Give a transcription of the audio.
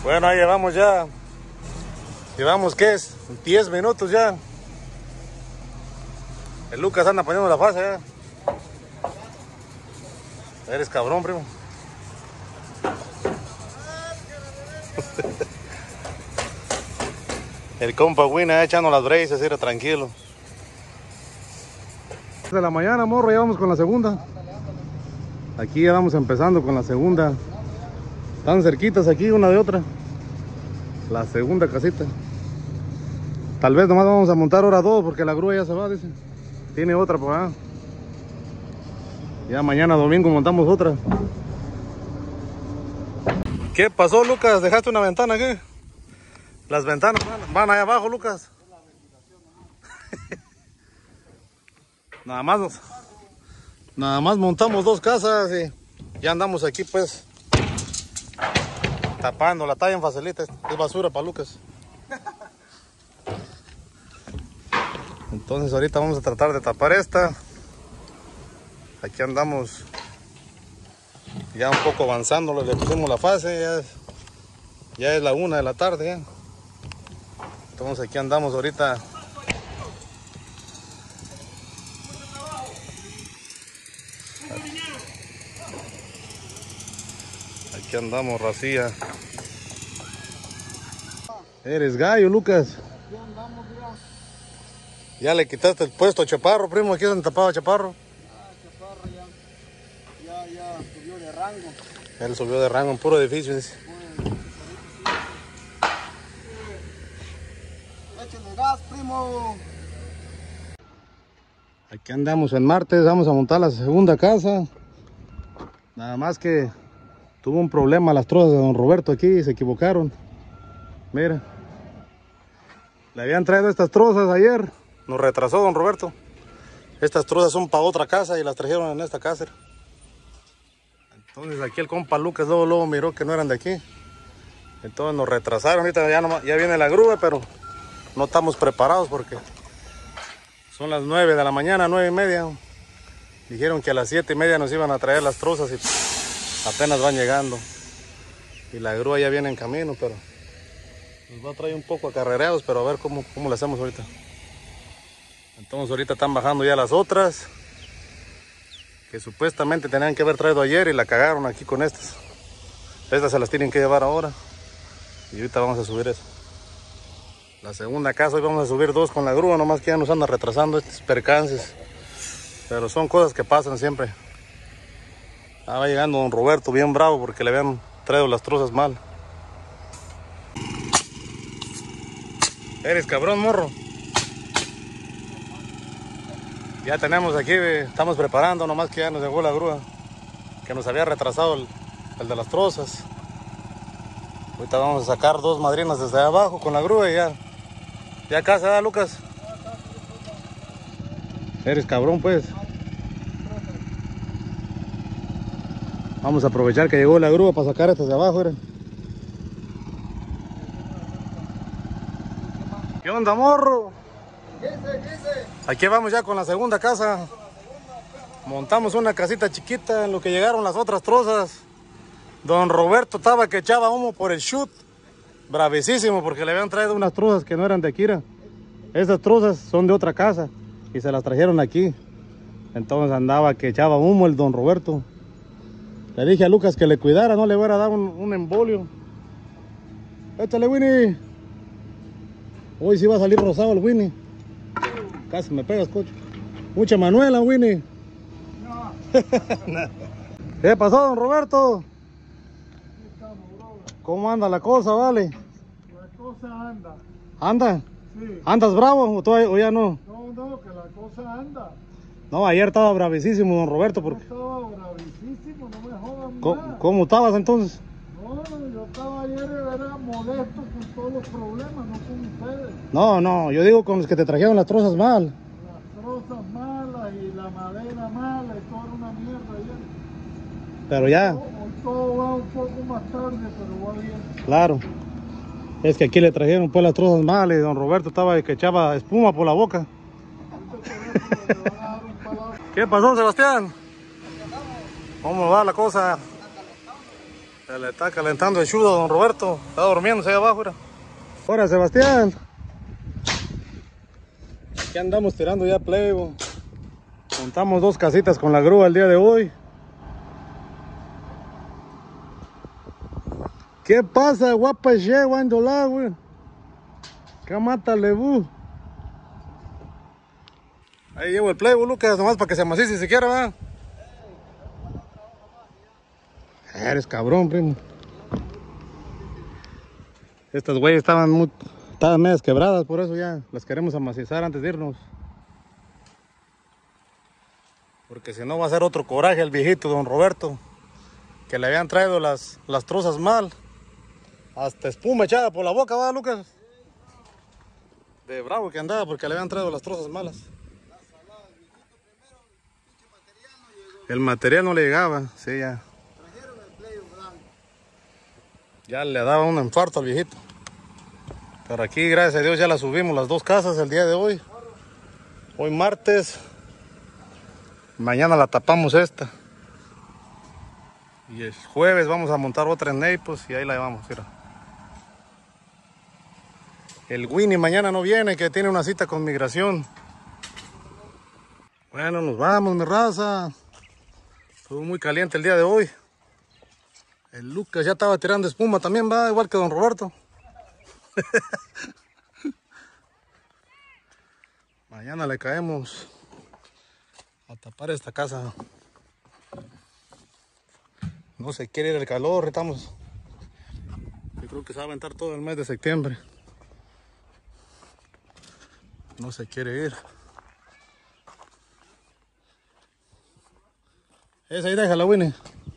Bueno, ahí llevamos ya. Llevamos, ¿qué es? 10 minutos ya. El Lucas anda poniendo la fase ya. Eres cabrón, primo. El compa Wina echando las braces, era tranquilo. De la mañana, morro, ya vamos con la segunda. Aquí ya vamos empezando con la segunda. Están cerquitas aquí una de otra. La segunda casita. Tal vez nomás vamos a montar ahora dos porque la grúa ya se va, dice. Tiene otra por allá. Ya mañana domingo montamos otra. ¿Qué pasó, Lucas? ¿Dejaste una ventana aquí? Las ventanas van allá abajo, Lucas. Nada más montamos dos casas y ya andamos aquí pues tapando. La talla en facilita, es basura para Lucas. Entonces ahorita vamos a tratar de tapar esta. Aquí andamos ya un poco avanzando, le pusimos la fase, ya es la 1 de la tarde ya. Entonces aquí andamos ahorita. Aquí andamos, racía. Eres gallo, Lucas. Ya le quitaste el puesto a Chaparro, primo. Aquí es donde tapaba Chaparro. Chaparro ya subió de rango. Él subió de rango en puro edificio, dice. Échale gas, primo. Aquí andamos en martes, vamos a montar la segunda casa. Nada más que tuvo un problema las trozas de don Roberto aquí, se equivocaron. Mira. Le habían traído estas trozas ayer. Nos retrasó don Roberto. Estas trozas son para otra casa y las trajeron en esta casa. Entonces aquí el compa Lucas luego miró que no eran de aquí. Entonces nos retrasaron. Ahorita ya viene la grúa, pero no estamos preparados porque son las 9 de la mañana, 9:30. Dijeron que a las 7:30 nos iban a traer las trozas y apenas van llegando. Y la grúa ya viene en camino, pero nos va a traer un poco acarreados, pero a ver cómo le hacemos ahorita. Entonces ahorita están bajando ya las otras que supuestamente tenían que haber traído ayer y la cagaron aquí con estas. Estas se las tienen que llevar ahora y ahorita vamos a subir eso. La segunda casa hoy vamos a subir dos con la grúa, nomás que ya nos anda retrasando estos percances. Pero son cosas que pasan siempre. Va llegando don Roberto bien bravo porque le habían traído las trozas mal. Eres cabrón, morro. Ya tenemos aquí, estamos preparando, nomás que ya nos llegó la grúa. Que nos había retrasado el de las trozas. Ahorita vamos a sacar dos madrinas desde abajo con la grúa y ya casi, ¿verdad, Lucas? Eres cabrón, pues. Vamos a aprovechar que llegó la grúa para sacar estas de abajo, ¿verdad? ¿Qué onda, morro? ¿Qué dice? Aquí vamos ya con la segunda casa. Montamos una casita chiquita en lo que llegaron las otras trozas. Don Roberto estaba que echaba humo por el chute. Bravísimo porque le habían traído unas trozas que no eran de Akira. Esas trozas son de otra casa y se las trajeron aquí. Entonces andaba que echaba humo el don Roberto. Le dije a Lucas que le cuidara, no le fuera a dar un embolio. Échale, Winnie. Hoy sí va a salir rosado el Winnie. Casi me pegas, coche. Mucha Manuela, Winnie. No. ¿Qué pasó, don Roberto? ¿Cómo anda la cosa, vale? La cosa anda. ¿Anda? Sí. ¿Andas bravo o ya no? No, que la cosa anda. No, ayer estaba bravísimo, don Roberto. Yo Porque... estaba bravísimo, no me jodan más. ¿Cómo estabas entonces? No, yo estaba ayer era molesto con todos los problemas, no con ustedes. No, yo digo con los que te trajeron las trozas mal. Las trozas malas y la madera mala y todo era una mierda ayer. Pero ya, Hoy todo va un poco más tarde, pero va bien. claro. Es que aquí le trajeron pues las trozas mal y don Roberto estaba que echaba espuma por la boca. Ahorita por eso le van a dar un palazo. ¿Qué pasó, Sebastián? ¿Cómo va la cosa? Se le está calentando el chudo a don Roberto. Está durmiéndose ahí abajo, mira. Hola, Sebastián. Aquí andamos tirando ya plebo. Montamos 2 casitas con la grúa el día de hoy. ¿Qué pasa, guapa che, guandola, güey? ¿Qué mata lebu? Ahí llevo el plebo, Lucas, nomás para que se amacice si siquiera, va. Eres cabrón, primo. Estas güeyes estaban medias quebradas, por eso ya las queremos amacizar antes de irnos. Porque si no va a ser otro coraje el viejito don Roberto, que le habían traído las trozas mal. Hasta espuma echada por la boca, va, Lucas. De bravo que andaba porque le habían traído las trozas malas. El material no le llegaba, sí, ya. Ya le daba un infarto al viejito. Pero aquí, gracias a Dios, ya la subimos las 2 casas el día de hoy. Hoy martes. Mañana la tapamos esta. Y el jueves vamos a montar otra en Naples y ahí la llevamos, mira. El Winnie mañana no viene, que tiene una cita con migración. Bueno, nos vamos, mi raza. Estuvo muy caliente el día de hoy. El Lucas ya estaba tirando espuma también, va, igual que don Roberto. Mañana le caemos a tapar esta casa. No se quiere ir el calor, estamos. Yo creo que se va a aventar todo el mes de septiembre. No se quiere ir. Esa ahí déjala, Winnie.